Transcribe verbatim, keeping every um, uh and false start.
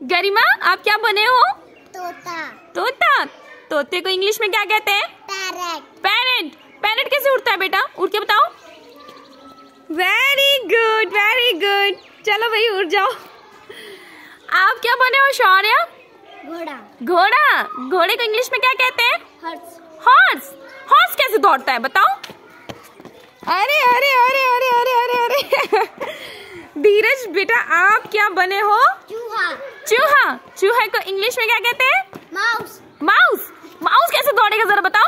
गरिमा आप क्या बने हो? तोता। तोता। तोते को इंग्लिश में क्या कहते हैं? पैरेट। पैरेट। पैरेट कैसे उड़ता है बेटा? उड़ के बताओ। Very good, very good. चलो भाई उड़ जाओ। आप क्या बने हो शौर्य? घोड़ा। घोड़ा। घोड़े को इंग्लिश में क्या कहते हैं? हॉर्स। हॉर्स। हॉर्स कैसे दौड़ता है बताओ? अरे अरे अरे अरे अरे अरे अरे धीरज बेटा आप क्या बने हो? चूहा। चूहा। चूहे को इंग्लिश में क्या कहते हैं? माउस। माउस। माउस कैसे दौड़ेगा जरा बताओ?